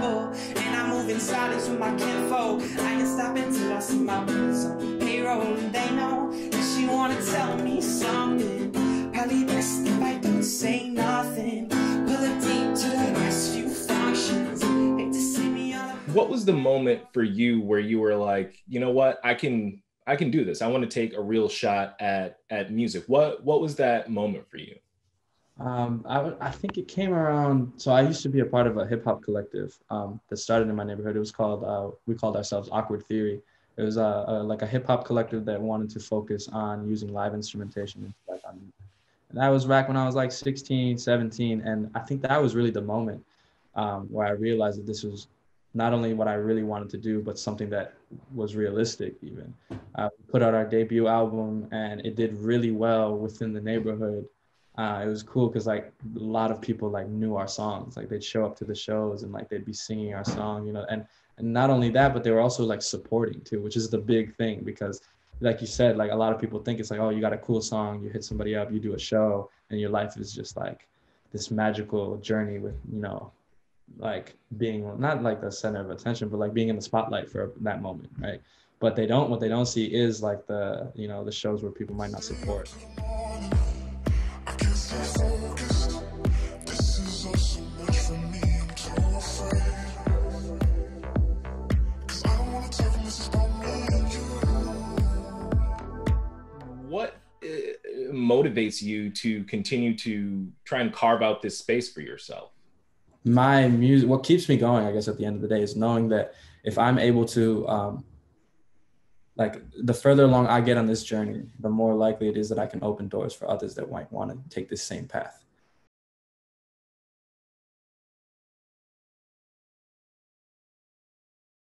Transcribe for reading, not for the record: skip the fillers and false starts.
grateful. And I move in silence with my kinfolk. I ain't stopping till I see my bills on payroll. And they know that she wanna tell me something. Probably best if I don't say nothing. Pull it deep to the last few functions. Hate to see me on. What was the moment for you where you were like, you know what, I can do this. I want to take a real shot at music. What was that moment for you? I think it came around. So I used to be a part of a hip hop collective that started in my neighborhood. It was called, we called ourselves Awkward Theory. It was like a hip hop collective that wanted to focus on using live instrumentation like on music. And that was back when I was like 16, 17. And I think that was really the moment where I realized that this was not only what I really wanted to do, but something that was realistic even. We put out our debut album and it did really well within the neighborhood. It was cool because like a lot of people like knew our songs. Like they'd show up to the shows and like they'd be singing our song, you know, and not only that, but they were also like supporting too, which is the big thing because like you said, like a lot of people think it's like, oh, you got a cool song, you hit somebody up, you do a show, and your life is just like this magical journey with, you know, like being not like the center of attention, but like being in the spotlight for that moment, right? But what they don't see is like the, you know, the shows where people might not support. What motivates you to continue to try and carve out this space for yourself? My music, what keeps me going, I guess, at the end of the day is knowing that if I'm able to, like the further along I get on this journey, the more likely it is that I can open doors for others that might want to take this same path.